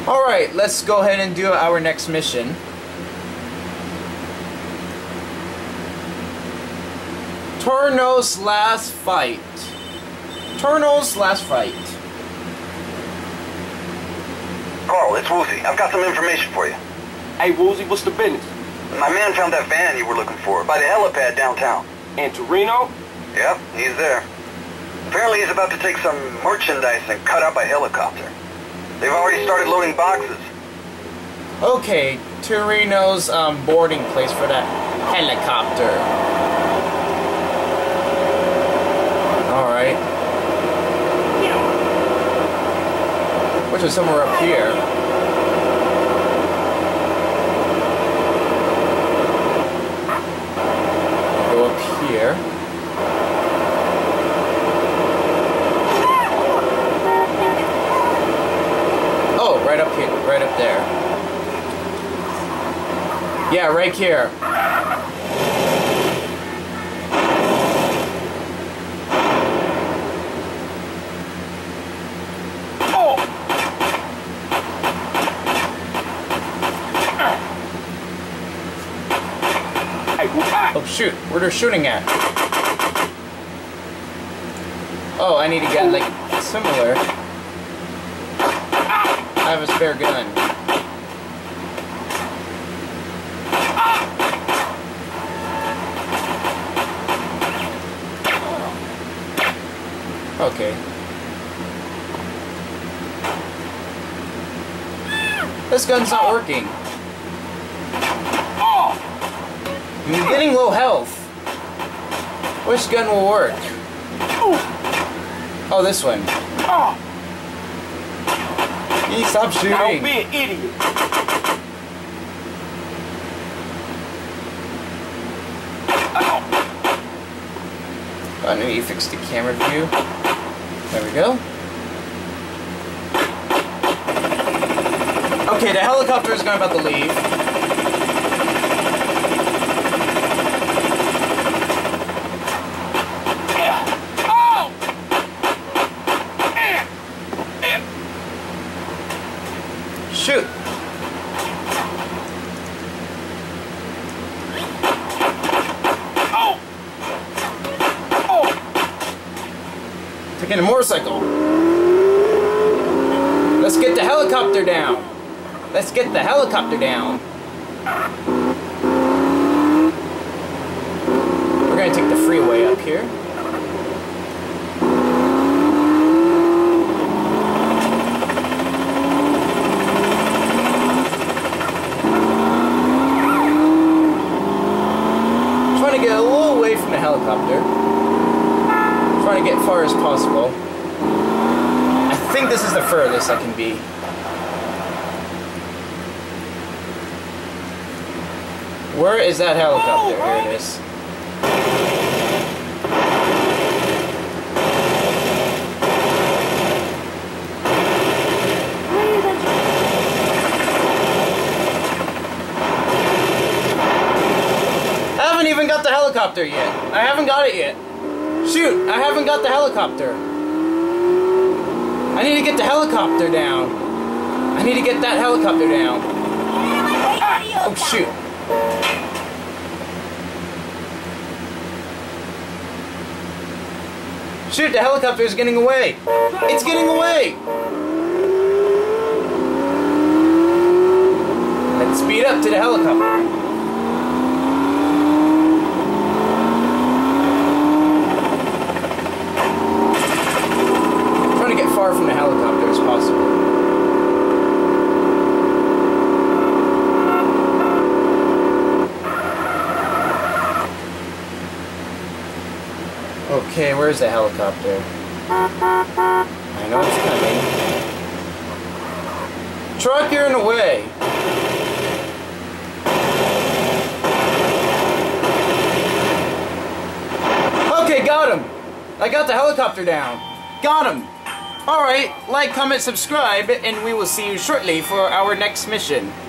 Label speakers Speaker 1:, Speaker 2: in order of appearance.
Speaker 1: Alright, let's go ahead and do our next mission. Torno's Last Fight. Torno's Last Fight.
Speaker 2: Carl, it's Woozie. I've got some information for you.
Speaker 3: Hey, Woozie, what's the business?
Speaker 2: My man found that van you were looking for by the helipad downtown.
Speaker 3: And Toreno?
Speaker 2: Yep, he's there. Apparently he's about to take some merchandise and cut out by helicopter. They've already started loading boxes.
Speaker 1: Okay, Torino's boarding place for that helicopter. Alright. Which is somewhere up here. Go up here. Oh, right up here, right up there. Yeah, right here. Oh shoot, where they're shooting at? Oh, I need to get like similar. I have a spare gun. Okay. This gun's not working. I'm getting low health. Which gun will work? Oh, this one. Stop shooting.
Speaker 3: Don't be an idiot.
Speaker 1: I need to fix the camera view. There we go. Okay, the helicopter is about to leave. Shoot! Taking a motorcycle. Let's get the helicopter down. Let's get the helicopter down. We're gonna take the freeway up here. Trying to get a little away from the helicopter. Trying to get far as possible. I think this is the furthest I can be. Where is that helicopter? Here it is. I haven't even got the helicopter yet. I haven't got it yet. Shoot, I haven't got the helicopter. I need to get the helicopter down. I need to get that helicopter down. Oh shoot. Shoot, the helicopter is getting away. It's getting away. Let's speed up to the helicopter. Far from the helicopter as possible. Okay, where's the helicopter? I know it's coming. Truck, you're in the way. Okay, got him. I got the helicopter down. Got him. Alright, like, comment, subscribe, and we will see you shortly for our next mission.